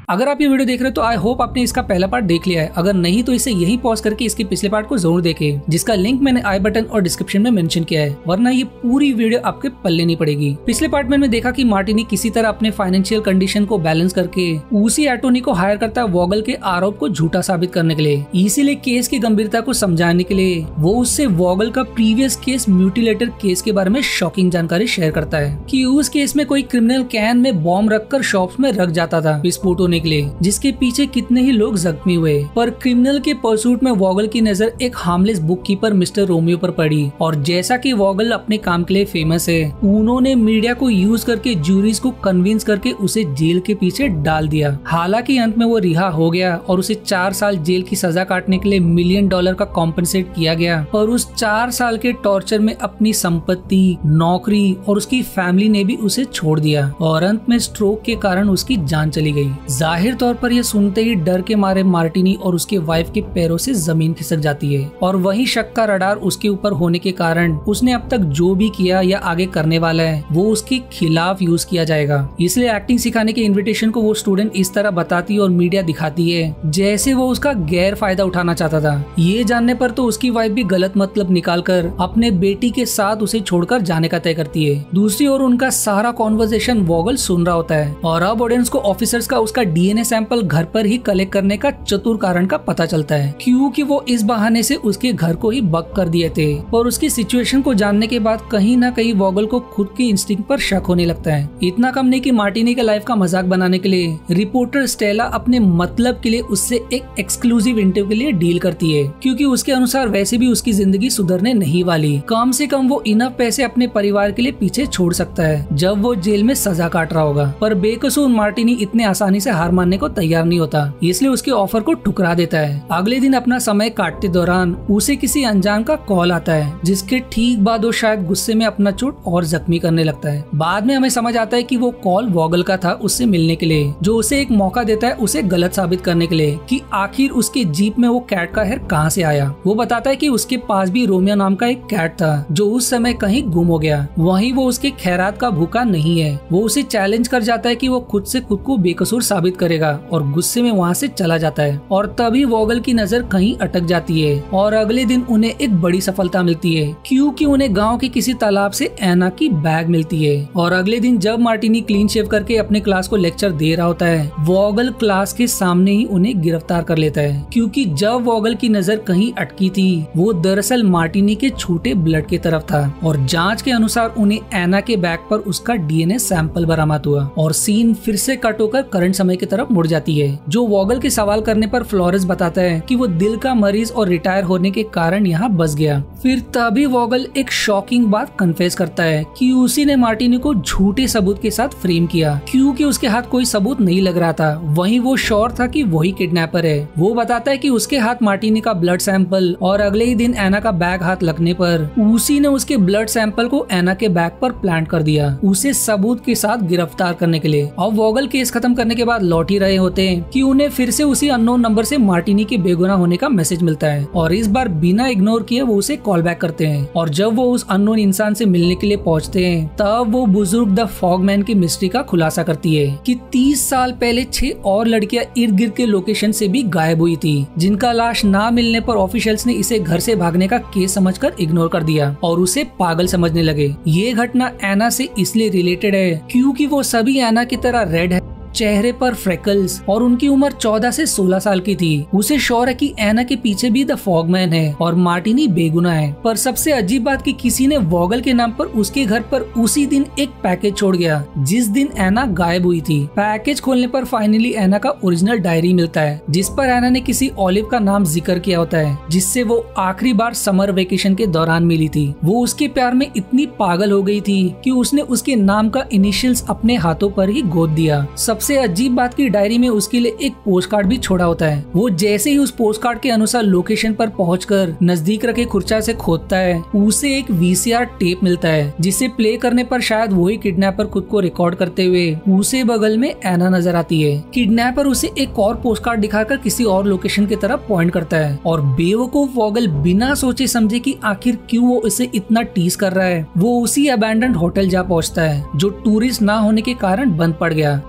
अगर आप ये वीडियो देख रहे हो तो आई होप आपने इसका पहला पार्ट देख लिया है। अगर नहीं तो इसे यही पॉज करके इसके पिछले पार्ट को जरूर देखें, जिसका लिंक मैंने आई बटन और डिस्क्रिप्शन में मेंशन किया है, वरना ये पूरी वीडियो आपके पल्ले नहीं पड़ेगी। पिछले पार्ट में देखा कि मार्टिनी किसी तरह अपने फाइनेंशियल कंडीशन को बैलेंस करके उसी एंटोनी को हायर करता है वॉगल के आरोप को झूठा साबित करने के लिए। इसीलिए केस की गंभीरता को समझाने के लिए वो उससे वॉगल का प्रीवियस केस म्यूटिलेटर केस के बारे में शॉकिंग जानकारी शेयर करता है कि उस केस में कोई क्रिमिनल कैन में बॉम्ब रखकर शॉप्स में रख जाता था विस्फोट होने के लिए, जिसके पीछे कितने ही लोग जख्मी हुए। पर क्रिमिनल के परसूट में वॉगल की नजर एक हार्मलेस बुककीपर मिस्टर रोमियो पर पड़ी, और जैसा कि वॉगल अपने काम के लिए फेमस है, उन्होंने मीडिया को यूज करके जूरीज को कन्विंस करके उसे जेल के पीछे डाल दिया। हालांकि अंत में वो रिहा हो गया और उसे 4 साल जेल की सजा काटने के लिए $1 मिलियन का कॉम्पेंसेट किया गया। पर उस 4 साल के टॉर्चर में अपनी संपत्ति, नौकरी और उसकी फैमिली ने भी उसे छोड़ दिया, और अंत में स्ट्रोक के कारण उसकी जान चली गई। जाहिर तौर पर यह सुनते ही डर के मारे मार्टिनी और उसके वाइफ के पैरों से जमीन खिसक जाती है, और वही शक का रडार उसके ऊपर होने के कारण उसने अब तक जो भी किया या आगे करने वाला है वो उसके खिलाफ यूज किया जाएगा। इसलिए एक्टिंग सिखाने के इन्विटेशन को वो स्टूडेंट इस तरह बताती और मीडिया दिखाती है जैसे वो उसका गैर फायदा उठाना चाहता था। ये जानने पर तो उसकी वाइफ भी गलत मतलब निकालकर अपने बेटी के साथ उसे छोड़कर जाने का तय करती है। दूसरी ओर उनका सारा कॉन्वर्सेशन वॉगल सुन रहा होता है, और अब ऑडियंस को ऑफिसर्स का उसका डीएनए सैंपल घर पर ही कलेक्ट करने का चतुर कारण का पता चलता है, क्योंकि वो इस बहाने से उसके घर को ही बक कर दिए थे। और उसकी सिचुएशन को जानने के बाद कहीं ना कहीं वॉगल को खुद की इंस्टिंक्ट पर शक होने लगता है। इतना कम नहीं कि मार्टिनी के लाइफ का मजाक बनाने के लिए रिपोर्टर स्टेला अपने मतलब के लिए उससे एक एक्सक्लूसिव इंटरव्यू के लिए डील करती है, क्योंकि उसके अनुसार वैसे भी उसकी जिंदगी सुधरने नहीं वाली। कम से कम वो इनफ पैसे अपने परिवार के लिए पीछे छोड़ सकता है जब वो जेल में सजा काट रहा होगा। पर बेकसूर मार्टिनी इतने आसानी से हार मानने को तैयार नहीं होता, इसलिए उसके ऑफर को ठुकरा देता है। अगले दिन अपना समय काटते दौरान उसे किसी अनजान का कॉल आता है, जिसके ठीक बाद वो शायद गुस्से में अपना चोट और जख्मी करने लगता है। बाद में हमें समझ आता है कि वो कॉल वॉगल का था उससे मिलने के लिए, जो उसे एक मौका देता है उसे गलत साबित करने के लिए कि आखिर उसके जीप में वो कैट का हेयर कहाँ से आया। वो बताता है कि उसके पास भी रोमियो नाम का एक कैट था जो उस समय कहीं गुम हो गया। वहीं वो उसके खैरात का भूखा नहीं है। वो उसे चैलेंज कर जाता है कि वो खुद से खुद को बेकसूर साबित करेगा, और गुस्से में वहाँ से चला जाता है। और तभी वॉगल की नजर कहीं अटक जाती है, और अगले दिन उन्हें एक बड़ी सफलता मिलती है, क्योंकि उन्हें गाँव के किसी तालाब से एना की बैग मिलती है। और अगले दिन जब मार्टिनी क्लीन शेव करके अपने क्लास को लेक्चर दे रहा होता है, वॉगल क्लास के सामने ही उन्हें गिरफ्तार कर लेता है, क्योंकि जब वॉगल की नजर कहीं अटकी थी वो दरअसल मार्टिनी के छोटे ब्लड की तरफ था। और जांच के अनुसार उन्हें एना के बैग पर उसका डीएनए सैंपल बरामद हुआ। और सीन फिर से कट होकर करंट समय की तरफ मुड़ जाती है, जो वॉगल के सवाल करने पर फ्लोरेंस बताता है कि वो दिल का मरीज और रिटायर होने के कारण यहाँ बस गया। फिर तभी वॉगल एक शॉकिंग बात कन्फेस करता है कि उसी ने मार्टिनी को झूठे सबूत के साथ फ्रेम किया, क्योंकि उसके हाथ कोई सबूत नहीं लग रहा था। वहीं वो श्योर था कि वही किडनैपर है। वो बताता है कि उसके हाथ मार्टिनी का ब्लड सैंपल और अगले ही दिन एना का बैग हाथ लगने पर उसी ने उसके ब्लड सैंपल को एना के बैग पर प्लांट कर दिया, उसे सबूत के साथ गिरफ्तार करने के लिए। और वॉगल केस खत्म करने के बाद लौट ही रहे होते हैं कि उन्हें फिर से उसी अननोन नंबर से मार्टिनी के बेगुनाह होने का मैसेज मिलता है, और इस बार बिना इग्नोर किए वो उसे कॉल बैक करते हैं। और जब वो उस अननोन इंसान से मिलने के लिए पहुंचते हैं, तब वो बुजुर्ग द फॉगमैन की मिस्ट्री का खुलासा करती है कि 30 साल पहले 6 और लड़कियां इर्द गिर्द के लोकेशन से भी गायब हुई थी, जिनका लाश ना मिलने पर ऑफिशियल्स ने इसे घर से भागने का केस समझकर इग्नोर कर दिया और उसे पागल समझने लगे। ये घटना एना से इसलिए रिलेटेड है क्योंकि वो सभी एना की तरह रेड है, चेहरे पर फ्रेकल्स, और उनकी उम्र 14 से 16 साल की थी। उसे श्योर है कि एना के पीछे भी द फॉगमैन है और मार्टिनी बेगुनाह है। पर सबसे अजीब बात कि किसी ने वॉगल के नाम पर उसके घर पर उसी दिन एक पैकेज छोड़ गया जिस दिन एना गायब हुई थी। पैकेज खोलने पर फाइनली एना का ओरिजिनल डायरी मिलता है, जिस पर एना ने किसी ऑलिव का नाम जिक्र किया होता है, जिससे वो आखिरी बार समर वेकेशन के दौरान मिली थी। वो उसके प्यार में इतनी पागल हो गई थी कि उसने उसके नाम का इनिशियल्स अपने हाथों पर ही गोद दिया। सबसे अजीब बात की डायरी में उसके लिए एक पोस्ट कार्ड भी छोड़ा होता है। वो जैसे ही उस पोस्ट कार्ड के अनुसार लोकेशन पर पहुंचकर नजदीक रखे खुर्चा से खोदता है, उसे एक वीसीआर टेप मिलता है, जिसे प्ले करने पर शायद वही किडनैपर खुद को रिकॉर्ड करते हुए उसे बगल में एना नजर आती है। किडनैपर उसे एक और पोस्ट कार्ड दिखाकर किसी और लोकेशन की तरफ पॉइंट करता है, और बेवकूफ वॉगल बिना सोचे समझे कि आखिर क्यों वो इसे इतना टीज कर रहा है, वो उसी अबैंडन्ड होटल जा पहुंचता है जो टूरिस्ट ना होने के कारण बंद पड़ गया। पर होटल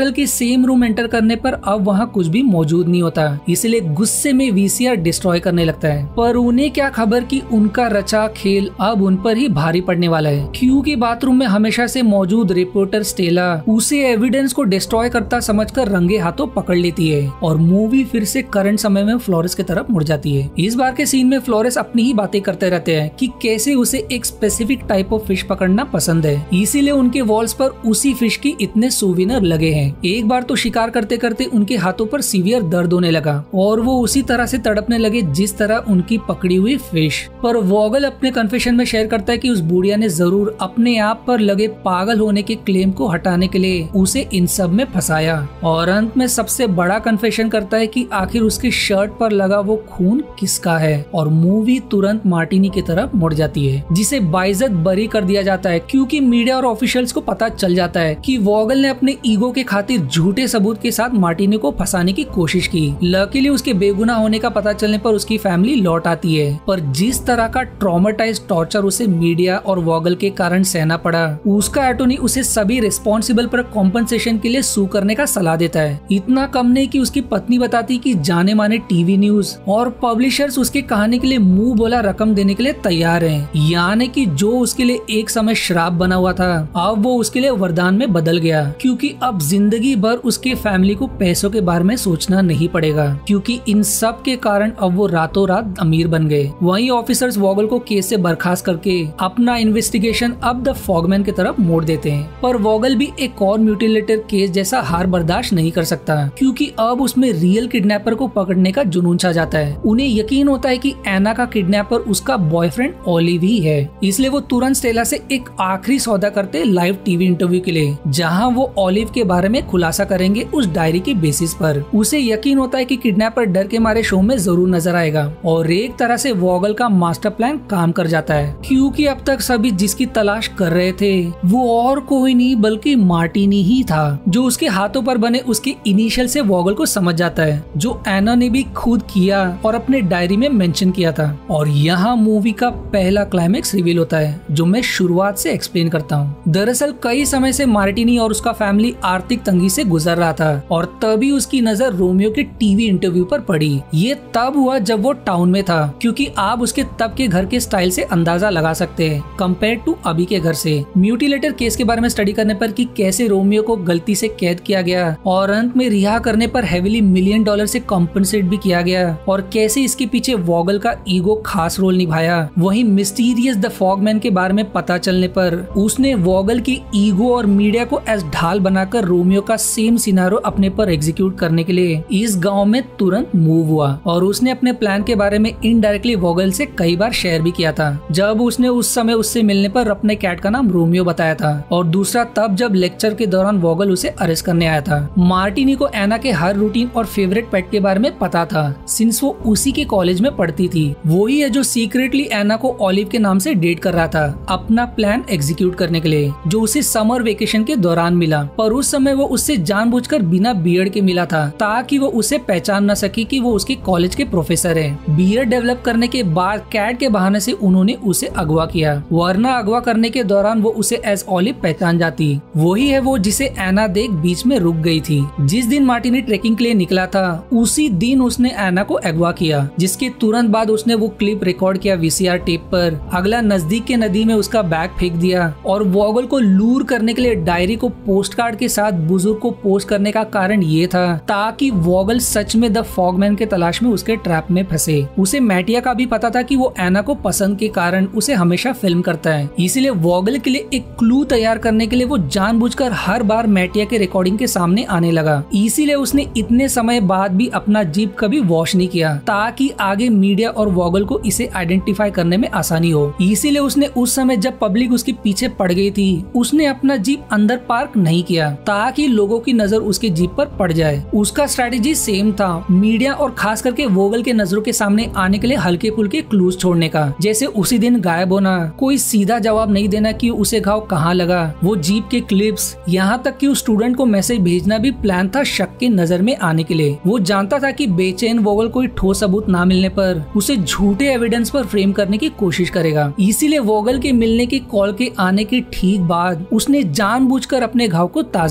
वोगल के सेम रूम एंटर करने पर अब वहाँ कुछ भी मौजूद नहीं होता, इसलिए गुस्से में वीसीआर डिस्ट्रॉय करने लगता है। पर उन्हें क्या खबर कि उनका रचा खेल अब उन पर ही भारी पड़ने वाला है, क्योंकि बाथरूम में हमेशा से मौजूद रिपोर्टर स्टेला उसे एविडेंस को डिस्ट्रॉय करता समझकर रंगे हाथों पकड़ लेती है और मूवी फिर से करंट समय में फ्लोरेस की तरफ मुड़ जाती है। इस बार के सीन में फ्लोरेस अपनी ही बातें करते रहते हैं कि कैसे उसे एक स्पेसिफिक टाइप ऑफ फिश पकड़ना पसंद है, इसीलिए उनके वॉल्स पर उसी फिश की इतने सूविनर लगे हैं। एक बार तो शिकार करते करते उनके हाथों पर सीवियर दर्द होने लगा और वो उसी तरह से तड़पने लगे जिस तरह उनकी पकड़ी हुई फिश। पर वोगल अपने कन्फेशन में शेयर करता है कि उस बुढ़िया ने जरूर अपने आप पर लगे पागल होने के क्लेम को हटाने के लिए उसे इन सब में फंसाया, और अंत में सबसे बड़ा कन्फेशन करता है कि आखिर उसकी शर्ट पर लगा वो खून किसका है। और मूवी तुरंत मार्टिनी की तरफ मुड़ जाती है, जिसे बाइज्जत बरी कर दिया जाता है, क्योंकि मीडिया और ऑफिशियल्स को पता चल जाता है कि वोगल ने अपने ईगो के खातिर झूठे सबूत के साथ मार्टिनी को फंसाने की कोशिश की। लकीली उसके बेगुनाह होने का पता चलने पर उसकी फैमिली लौट आती है, पर जिस तरह का ट्रॉमेटाइज्ड टॉर्चर उसे मीडिया और वोगल के कारण सहना पड़ा, उसका अटॉर्नी उसे सभी रिस्पॉन्सिबल पर कॉम्पनसेशन के लिए सू करने का सलाह देता है। इतना कम नहीं कि उसकी पत्नी बताती कि जाने माने टीवी न्यूज और पब्लिशर्स उसकी कहानी के लिए मुंह बोला रकम देने के लिए तैयार हैं, यानी कि जो उसके लिए एक समय श्राप बना हुआ था अब वो उसके लिए वरदान में बदल गया, क्योंकि अब जिंदगी भर उसके फैमिली को पैसों के बारे में सोचना नहीं पड़ेगा, क्योंकि इन सब के कारण अब वो रातों रात अमीर बन गए। वहीं ऑफिसर्स वोगल को केस से बर्खास्त करके अपना इन्वेस्टिगेशन अब द फॉगमैन की तरफ मोड़ देते हैं। पर वोगल भी एक और म्यूटिलेटर केस जैसा हार बर्दाश्त नहीं कर सकता, क्योंकि अब उसमें रियल किडनैपर को पकड़ने का जुनून छा जाता है। उन्हें यकीन होता है कि एना का किडनैपर उसका बॉयफ्रेंड ओलिव ही है, इसलिए वो तुरंत स्टेला से एक आखिरी सौदा करते लाइव टीवी इंटरव्यू के लिए, जहां वो ओलिव के बारे में खुलासा करेंगे उस डायरी के बेसिस पर। उसे यकीन होता है कि किडनैपर डर के मारे शो में जरूर नजर आएगा, और एक तरह से वोगल का मास्टर प्लान काम कर जाता है, क्योंकि अब तक सभी जिसकी तलाश कर रहे थे वो और कोई नहीं बल्कि मार्टिनी ही था, जो उसके हाथों पर बने उसके इनिशियल से वोगल को समझ जाता है, जो एना ने भी खुद किया और अपने डायरी में मेंशन किया था। और यहाँ मूवी का पहला क्लाइमेक्स रिवील होता है, जो मैं शुरुआत से एक्सप्लेन करता हूँ। दरअसल कई समय से मार्टिनी और उसका फैमिली आर्थिक तंगी से गुजर रहा था, और तभी उसकी नजर रोमियो के टीवी इंटरव्यू पर पड़ी। ये तब हुआ जब वो टाउन में था, क्योंकि आप उसके तब के घर के स्टाइल से अंदाजा लगा सकते हैं कंपेयर टू अभी के घर से। म्यूटिलेटर केस के बारे में स्टडी करने पर कि कैसे रोमियो को गलती से कैद किया गया और अंत में रिहा करने पर हेविली $1 मिलियन से कॉम्पनसेट भी किया गया, और कैसे इसके पीछे वोगल का ईगो खास रोल निभाया। वहीं मिस्टीरियस द फॉगमैन के बारे में पता चलने पर उसने वोगल की ईगो और मीडिया को एज ढाल बनाकर रोमियो का सेम सिनारो अपने पर एग्जीक्यूट करने के लिए इस गांव में तुरंत मूव हुआ, और उसने अपने प्लान के बारे में इनडायरेक्टली वोगल से कई बार शेयर भी किया था, जब उसने उस समय उससे मिलने पर अपने कैट का नाम रोमियो बताया था, और दूसरा तब जब लेक्चर के दौरान वोगल उसे अरेस्ट करने आया था। मार्टिनी को एना के हर रूटीन और फेवरेट पेट के बारे में पता था, सिंस वो उसी के कॉलेज में पढ़ती थी। वही है जो सीक्रेटली एना को ओलिव के नाम से डेट कर रहा था अपना प्लान एग्जीक्यूट करने के लिए, जो उसे समर वेकेशन के दौरान मिला। पर उस समय वो उससे जानबूझकर बिना बियर्ड के मिला था, ताकि वो उसे पहचान न सके कि वो उसके कॉलेज के प्रोफेसर है। बियर्ड डेवलप करने के बाद कैट के बहाने से उन्होंने उसे अगवा किया, वरना अगवा करने के दौरान वो उसे एज ओलिव पहचान जाती। वही है वो जिसे एना देख बीच में रुक गई थी। जिस दिन मार्टिनी ट्रेकिंग के लिए निकला था उसी दिन उसने एना को अगवा किया, जिसके तुरंत बाद उसने वो क्लिप रिकॉर्ड किया वीसीआर टेप पर। अगला नजदीक के नदी में उसका बैग फेंक दिया, और वोगल को लूर करने के लिए डायरी को पोस्ट कार्ड के साथ बुजुर्ग को पोस्ट करने का कारण ये था ताकि वोगल सच में द फॉगमैन के तलाश में उसके ट्रैप में फंसे। उसे मैटिया का भी पता था कि वो एना को पसंद के कारण उसे हमेशा फिल्म करता है, इसलिए वोगल के लिए एक क्लू तैयार करने के लिए वो जानबूझकर हर बार मैटिया के रिकॉर्डिंग के सामने आने लगा। इसीलिए उसने इतने समय बाद भी अपना जीप कभी वॉश नहीं किया, ताकि आगे मीडिया और वोगल को इसे आइडेंटिफाई करने में आसानी हो। इसीलिए उसने उस समय जब पब्लिक उसके पीछे पड़ गई थी उसने अपना जीप अंदर पार्क नहीं किया, ताकि लोगों की नजर उसके जीप पर पड़ जाए। उसका स्ट्रेटेजी सेम था, मीडिया और खास करके वोगल के नजरों के सामने आने के लिए हल्के फुल्के क्लूज छोड़ने का, जैसे उसी दिन गायब होना, कोई सीधा जवाब नहीं देना कि उसे घाव कहाँ लगा, वो जीप के क्लिप्स, यहाँ तक कि उस स्टूडेंट को मैसेज भेजना भी प्लान था शक के नजर में आने के लिए। वो जानता था कि बेचैन वोगल कोई ठोस सबूत ना मिलने पर उसे झूठे एविडेंस पर फ्रेम करने की कोशिश करेगा। इसीलिए वोगल के मिलने की कॉल के आने के ठीक बाद उसने जानबूझकर अपने घाव को ताजा किया,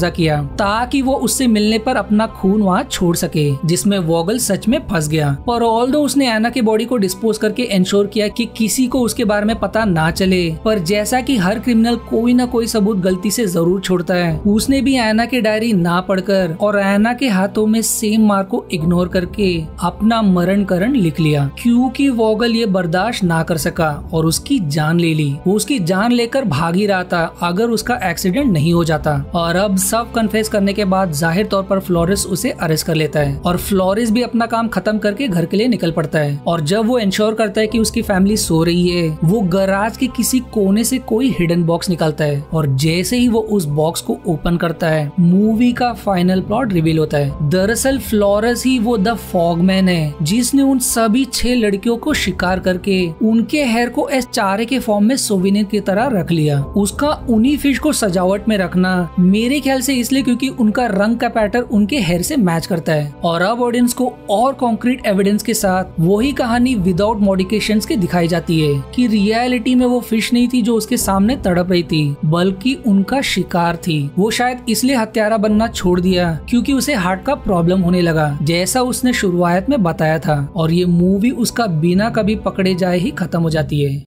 ताकि वो उससे मिलने पर अपना खून वहाँ छोड़ सके, जिसमें वोगल सच में फंस गया। पर ऑल्दो उसने एना के बॉडी को डिस्पोज करके इंश्योर किया कि किसी को उसके बारे में पता ना चले, पर जैसा कि हर क्रिमिनल कोई ना कोई सबूत गलती से जरूर छोड़ता है, उसने भी एना की डायरी ना पढ़कर और एना के हाथों में सेम मार्क को इग्नोर करके अपना मरण करण लिख लिया, क्योंकि वोगल ये बर्दाश्त ना कर सका और उसकी जान ले ली। वो उसकी जान लेकर भाग ही रहा था अगर उसका एक्सीडेंट नहीं हो जाता। और अब सब कन्फेस करने के बाद जाहिर तौर पर फ्लोरेस उसे अरेस्ट कर लेता है और फ्लोरेस भी अपना काम खत्म करके घर के लिए निकल पड़ता है। और जब वो इंश्योर करता है कि उसकी फैमिली सो रही है, वो गराज के किसी कोने से कोई हिडन बॉक्स निकालता है और जैसे ही वो उस बॉक्स को ओपन करता है, मूवी का फाइनल प्लॉट रिवील होता है। दरअसल फ्लोरेस ही वो द फॉगमैन है जिसने उन सभी 6 लड़कियों को शिकार करके उनके हेयर को इस चारे के फॉर्म में सोविनियर की तरह रख लिया। उसका उन्हीं फिश को सजावट में रखना मेरे ख्याल से इसलिए क्योंकि उनका रंग का पैटर्न उनके हेयर से मैच करता है। और अब ऑडियंस को और कॉन्क्रीट एविडेंस के साथ वही कहानी विदाउट मॉडिफिकेशंस के दिखाई जाती है कि रियलिटी में वो फिश नहीं थी जो उसके सामने तड़प रही थी, बल्कि उनका शिकार थी। वो शायद इसलिए हत्यारा बनना छोड़ दिया क्योंकि उसे हार्ट का प्रॉब्लम होने लगा, जैसा उसने शुरुआत में बताया था। और ये मूवी उसका बिना कभी पकड़े जाए ही खत्म हो जाती है।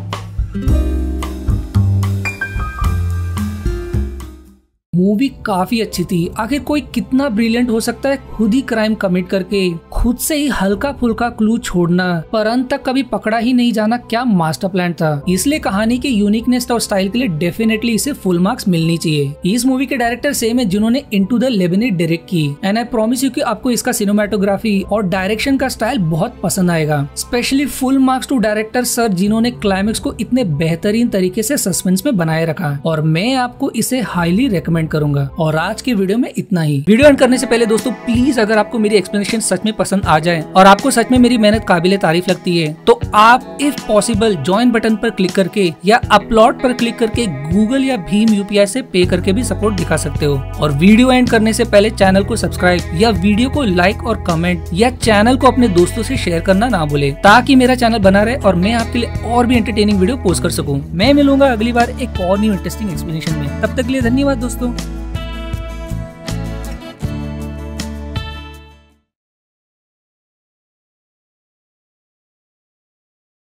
मूवी काफी अच्छी थी। आखिर कोई कितना ब्रिलियंट हो सकता है खुद ही क्राइम कमिट करके खुद से ही हल्का फुल्का क्लू छोड़ना, पर अंत तक कभी पकड़ा ही नहीं जाना, क्या मास्टर प्लान था। इसलिए कहानी के यूनिकनेस और स्टाइल के लिए डेफिनेटली इसे फुल मार्क्स मिलनी चाहिए। इस मूवी के डायरेक्टर सेम है जिन्होंने इनटू द लेबनिड डायरेक्ट की, एंड आई प्रॉमिस यू कि आपको इसका सिनेमेटोग्राफी और डायरेक्शन का स्टाइल बहुत पसंद आएगा। Specially full marks to director sir जिन्होंने क्लाइमेक्स को इतने बेहतरीन तरीके से सस्पेंस में बनाए रखा, और मैं आपको इसे हाईली रेकमेंड करूंगा। और आज के वीडियो में इतना ही। वीडियो एंड करने से पहले दोस्तों प्लीज अगर आपको मेरी एक्सप्लेनेशन सच में पसंद आ जाए और आपको सच में मेरी मेहनत काबिले तारीफ लगती है, तो आप इफ पॉसिबल ज्वाइन बटन पर क्लिक करके या अपलोड पर क्लिक करके गूगल या भीम यूपीआई से पे करके भी सपोर्ट दिखा सकते हो। और वीडियो एंड करने से पहले चैनल को सब्सक्राइब या वीडियो को लाइक और कमेंट या चैनल को अपने दोस्तों से शेयर करना ना भूले, ताकि मेरा चैनल बना रहे और मैं आपके लिए और भी एंटरटेनिंग वीडियो पोस्ट कर सकूं। मैं मिलूंगा अगली बार एक और न्यू इंटरेस्टिंग एक्सप्लेनेशन में। तब तक के लिए धन्यवाद दोस्तों।